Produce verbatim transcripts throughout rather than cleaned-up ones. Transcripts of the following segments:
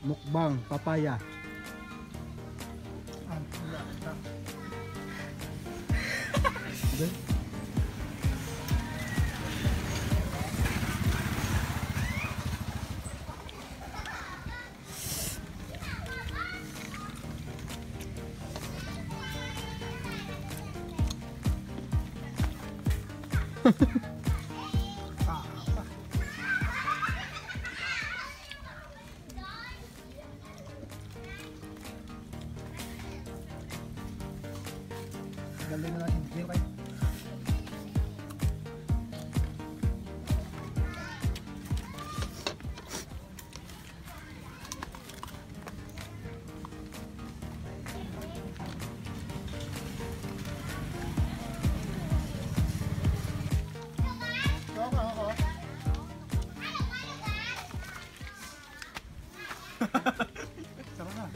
Mukbang papaya. Ah, wala. Then, Ah, apa? Galing na natin dito kayo. Ako, ako. Sarap na.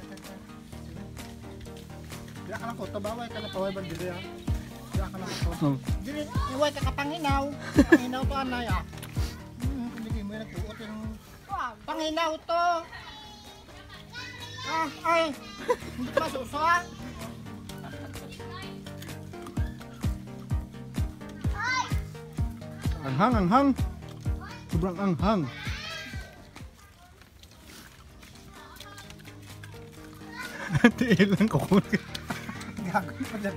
Kaya ka lang ko, tabaway ka na paway bang dili ha? Kaya ka lang ko. oh. Dili, iway ka kapanginaw. Panginaw to anay ah. Hmm, hindi kayo mo yung nagtuot yung... Panginaw to! Ah, ay! Hindi pa susa! Anghang, anghang. Sobrang anghang. Tiil lang ko. Gago pa dyan.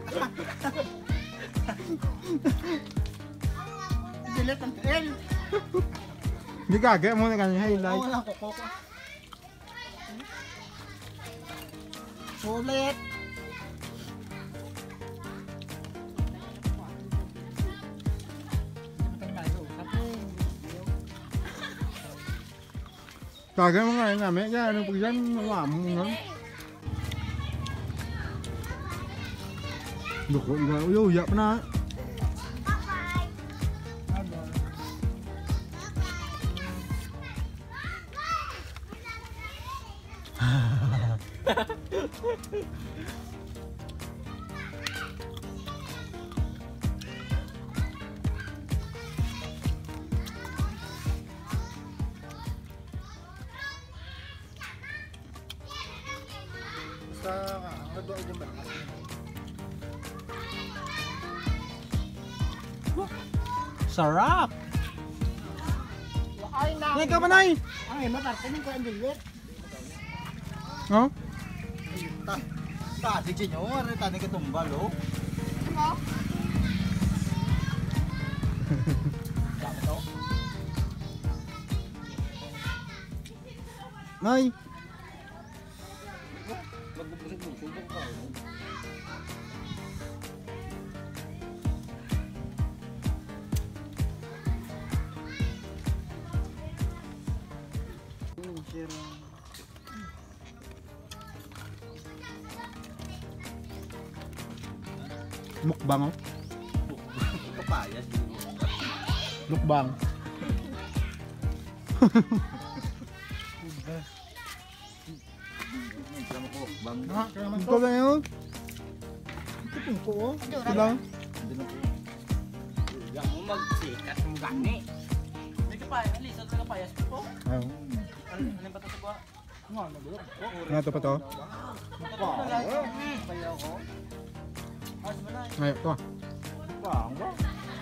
Dilit ang tiil. Hindi gagawin mo na kanya Oo, highlight. wala ko ko. Sulit. Gagawin mo nga yun namin. Kaya ano pag yan, mawamo mo nga. Loko, uyo, uya pa na. Basta nga, nagdoon din ba? Sarap! Ay na! Ngayon ka ba, Nay? Ay, matartinin ko ang dilit. Oh? Ta, ta, si Chinyo, ano tani ka tumbal, oh? Ano? Dami to? Nay! Magbubusog-busog ka. Mukbang oh. Papayas. Mukbang. Ha, kaya naman Ito to. lang yun. Ito ko, oh. Ito lang. Hindi na po. Yang mo magsikat mo gani. May kapayas, alisa sa kapayas po. Ayun. Ano ano ba ito sa buha? Nga, nagulo. Nga ito pa to. Kaya ako. As ba na? Ngayon ito. Bang, bang.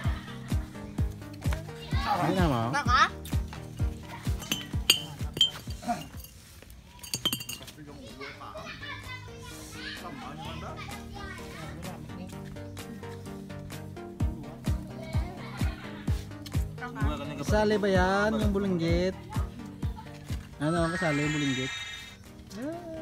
Hindi na mo. Naka? Kasali ba yan yung bulinggit? Ano, kasali yung bulinggit? Eh,